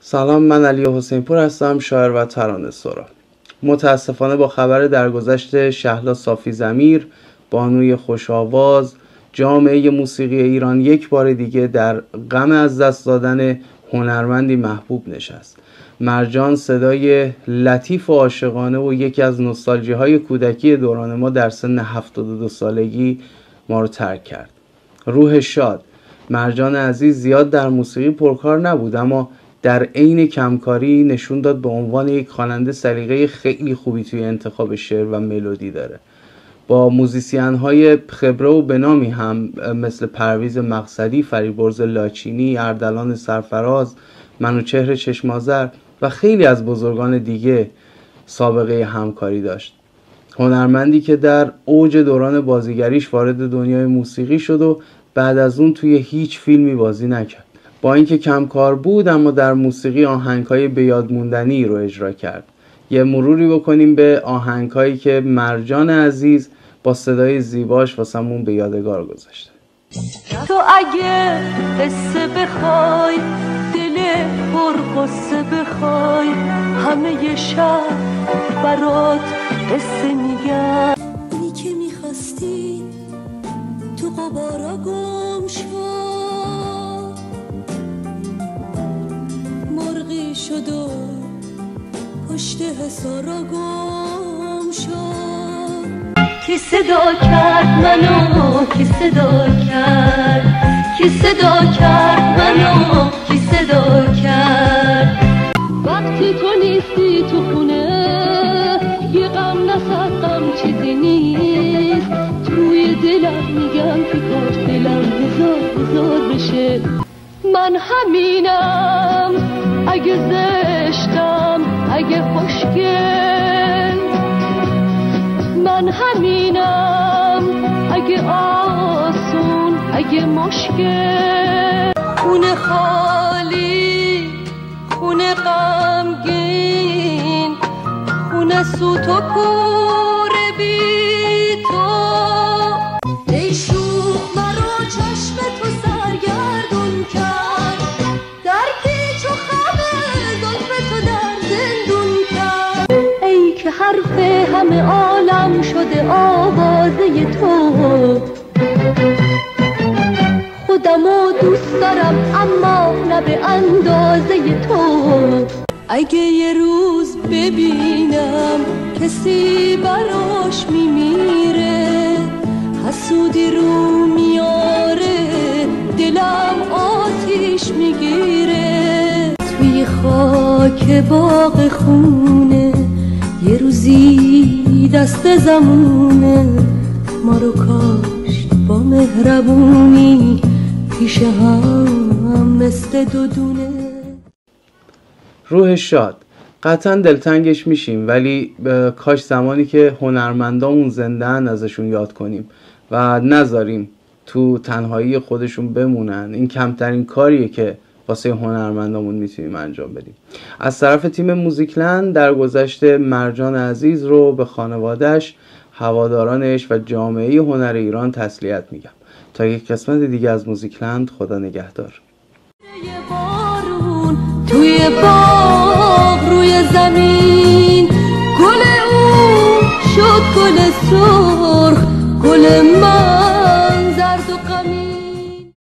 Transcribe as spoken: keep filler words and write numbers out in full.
سلام، من علی حسین پور هستم، شاعر و ترانه‌سرا. متاسفانه با خبر درگذشت شهلا صافی ضمیر، بانوی خوش آواز، جامعه موسیقی ایران یک بار دیگه در غم از دست دادن هنرمندی محبوب نشست. مرجان صدای لطیف و عاشقانه و یکی از نوستالژی های کودکی دوران ما در سن هفتاد و دو سالگی ما رو ترک کرد. روح شاد. مرجان عزیز زیاد در موسیقی پرکار نبود، اما در عین کمکاری نشون داد به عنوان یک خواننده سلیقه خیلی خوبی توی انتخاب شعر و ملودی داره. با موزیسین های خبره و بنامی هم مثل پرویز مقصدی، فریبرز لاچینی، اردلان سرفراز، منوچهر چشمازر و خیلی از بزرگان دیگه سابقه همکاری داشت. هنرمندی که در اوج دوران بازیگریش وارد دنیای موسیقی شد و بعد از اون توی هیچ فیلمی بازی نکرد. با اینکه کمکار بود اما در موسیقی آهنگ‌های به یاد موندنی رو اجرا کرد. یه مروری بکنیم به آهنگ‌هایی که مرجان عزیز با صدای زیباش واسمون به یادگار گذاشته. تو اگه قصه بخوای، دل پر قصه بخوای، همه شب برات قصه میگم. اینی که میخواستی تو قبارا گم شد، مرغی شد و پشت حصارا گم شد. کی صدا کرد منو، کی صدا کرد، کی صدا کرد منو، کی صدا کرد. وقتی تو نیستی تو خونه، یه غم نصد غم چیزی نیست. توی دلم میگم که کاش دلم هزار هزار بشه. من همینم، اگه زشتم، اگه خوشگل. من همینم، اگه آسون، اگه مشکل. خونه خالی، خونه غمگین، خونه سوت و کور بی تو. ای شوخ مرا چشم تو سرگردون کرد، در پیچ و خم زلف تو در زندون کرد. ای که حرف همه عالم شده آوازه تو. خودمو دوست دارم اما نه به اندازه تو. اگه یه روز ببینم کسی براش میمیره، حسودی رو میاره، دلم آتیش میگیره. توی خاک باغ خونه یه روزی دست زمونه، ما رو کاشت با مهربونی پیش هم مثل دو دونه. روح شاد. قطعا دلتنگش میشیم، ولی کاش زمانی که هنرمندامون زنده‌ن ازشون یاد کنیم و نذاریم تو تنهایی خودشون بمونن. این کمترین کاریه که واسه هنرمندامون میتونیم انجام بدیم. از طرف تیم موزیکلند در گذشته مرجان عزیز رو به خانواده‌اش، هوادارانش و جامعه هنر ایران تسلیت میگم. تا یک قسمت دیگه از موزیکلند، خدا نگهدار. توی باغ روی زمین، گل اون شد گل